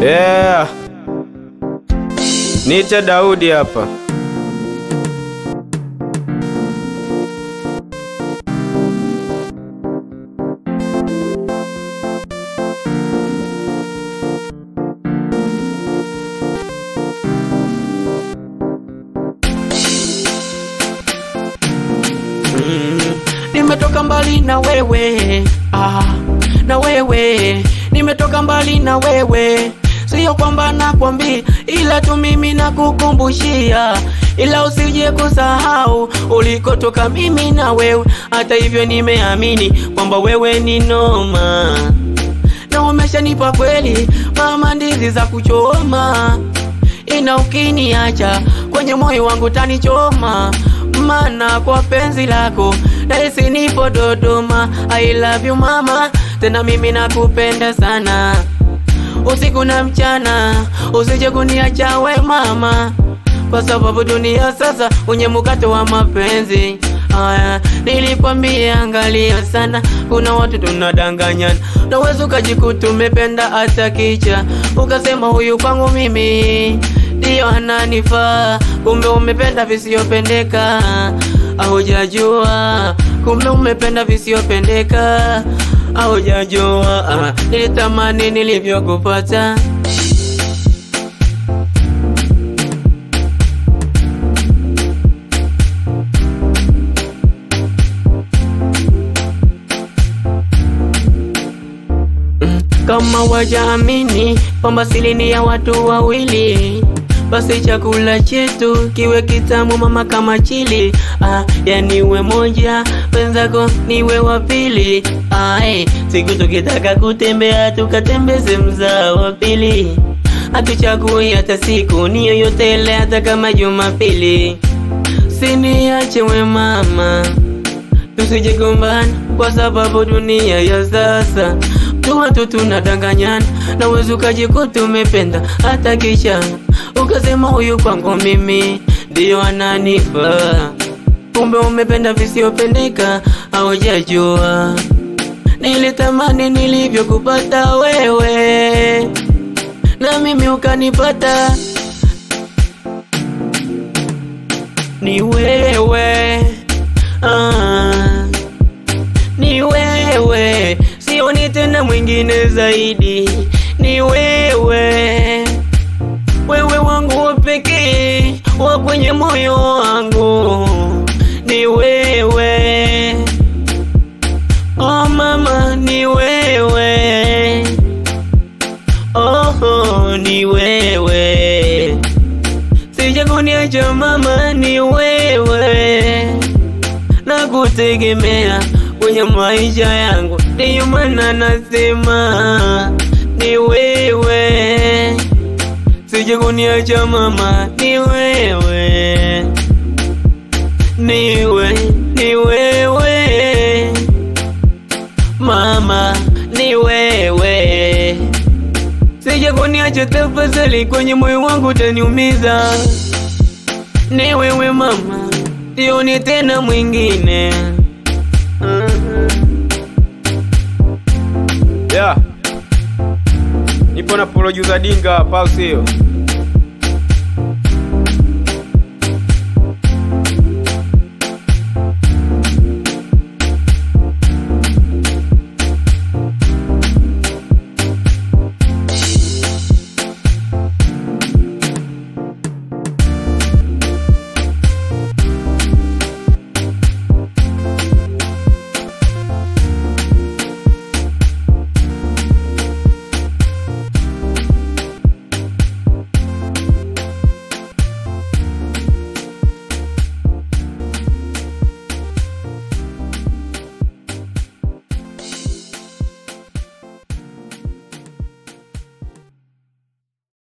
Yeah. Niite Daudi hapa. Nimetoka mbali na wewe, na wewe. Nimetoka mbali na wewe, sio kwamba nakwambia, ila tu mimi nakukumbushia, ila usije kusahau ulikotoka mimi na wewe. Hata hivyo nimeamini kwamba wewe ni noma, na umeshanipa kweli mama ndizi za kuchoma, ina ukiniacha kwenye moyo wangu tanichoma, mana kwa penzi lako nahisi nipo Dodoma. I love you mama, tena mimi nakupenda sana, usiku na mchana usije kuniacha we mama, kwa sababu dunia sasa unye mkato wa mapenzi. Nilikwambia angalia sana, kuna watu tunadanganyana, naweza ukajikuta umependa hata kicha, ukasema huyu kwangu mimi ndio ananifaa, kumbe umependa visiyopendeka. Hujajua kumbe umependa visiyopendeka, hujajua nilitamani nilivyokupata. Kama wajaamini kwamba siri ni ya watu wawili, basi chakula chetu kiwe kitamu mama kama chili. Yani we moja, wenzako niwe wa pili. Siku tukitaka kutembea tukatembeze mzaa wa pili, hatuchagui hata siku ni yoyote ile, hata kama Jumapili. Siniache we mama, tusije gombana kwa sababu dunia ya sasa watu tunadanganyana, na wewe ukajikuta umependa hata kisha ukasema huyu kwangu mimi ndio ananifaa, kumbe umependa visiyopendeka. Hujajua nilitamani nilivyokupata wewe, na mimi ukanipata. Ni wewe, ni wewe, sioni tena mwingine zaidi. Ni wewe, wewe wangu wa pekee wa kwenye moyo wangu. Ni wewe, oh mama, ni wewe, oh ni wewe, sija kuniacha mama. Ni wewe, nakutegemea kwenye maisha yangu, ndiyo maana nasema ni wewe, sije kuniacha mama. Ni wewe, ni wewe mama, ni wewe, sije kuniacha tafadhali, kwenye moyo wangu utaniumiza. Ni wewe mama, sioni tena mwingine. Yeah. Nipo na producer Dinga hapa, sio?